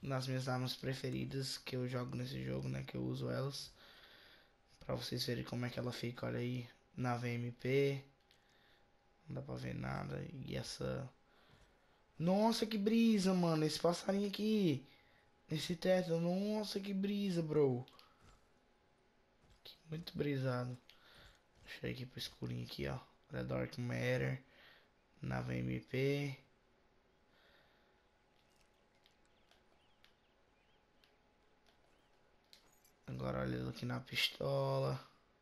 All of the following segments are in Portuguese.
das minhas armas preferidas que eu jogo nesse jogo, né? Que eu uso elas. Pra vocês verem como é que ela fica, olha aí. Na VMP. Não dá pra ver nada. E essa... Nossa, que brisa, mano. Esse passarinho aqui. Nesse teto. Nossa, que brisa, bro. Muito brisado. Deixa eu ir aqui pro escurinho aqui, ó. Olha Dark Matter. Na VMP. Agora olha ele aqui na pistola.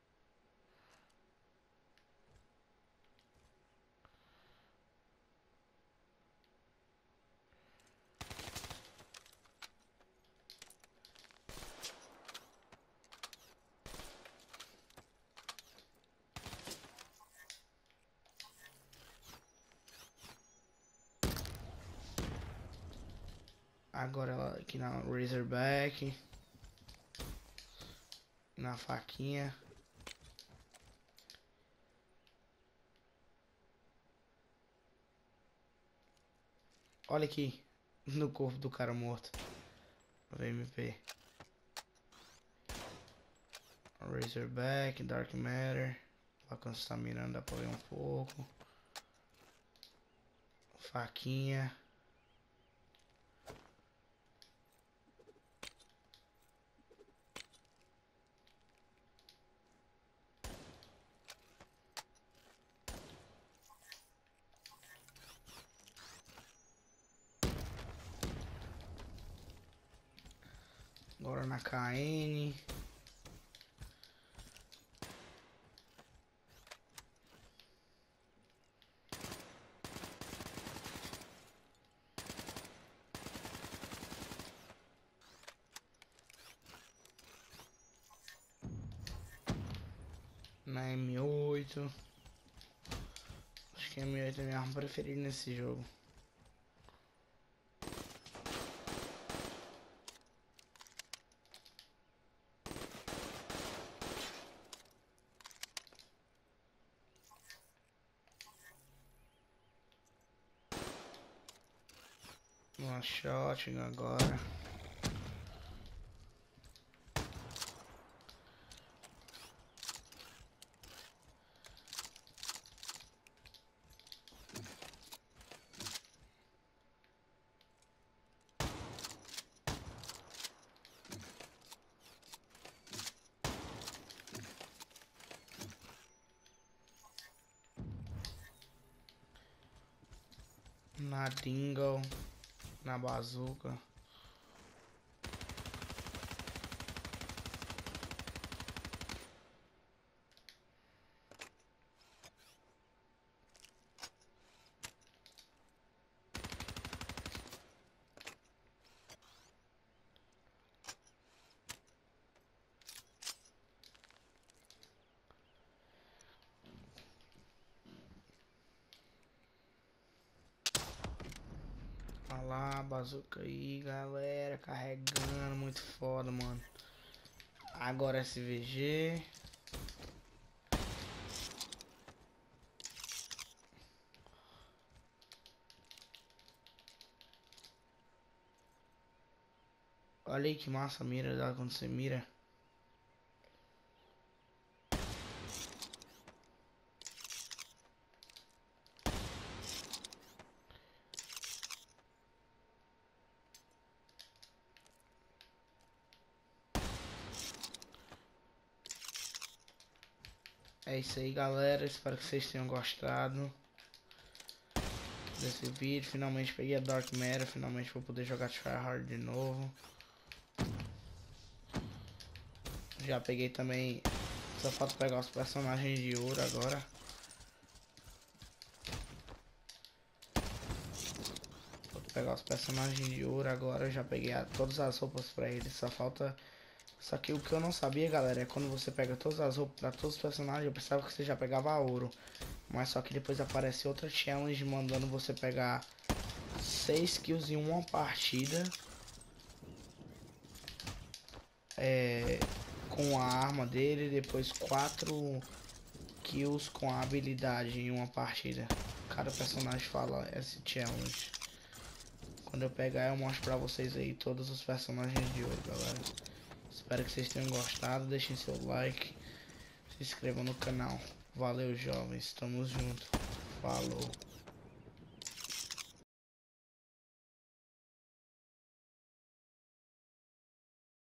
Agora ela aqui na Razorback. Na faquinha. Olha aqui. No corpo do cara morto. VMP. Razorback, Dark Matter. Lá quando você tá mirando dá pra ver um pouco. Faquinha. Agora na KN. Na M8. Acho que a M8 é a minha arma preferida nesse jogo. Uma shotgun agora. Na Dingle. Na bazuca. Olha lá, bazuca aí, galera. Carregando, muito foda, mano. Agora SVG. Olha aí que massa a mira dela quando você mira. É isso aí, galera. Espero que vocês tenham gostado desse vídeo. Finalmente peguei a Dark Matter. Finalmente vou poder jogar Tryhard de novo. Já peguei também. Só falta pegar os personagens de ouro agora. Falta pegar os personagens de ouro agora. Eu já peguei todas as roupas pra eles. Só falta. Só que o que eu não sabia, galera, é quando você pega todas as roupas pra todos os personagens. Eu pensava que você já pegava ouro. Mas só que depois aparece outra challenge mandando você pegar 6 kills em uma partida. Com a arma dele. Depois 4 kills com a habilidade em uma partida. Cada personagem fala esse challenge. Quando eu pegar eu mostro pra vocês aí todos os personagens de ouro, galera. Espero que vocês tenham gostado, deixem seu like, se inscrevam no canal. Valeu, jovens, tamo junto, falou.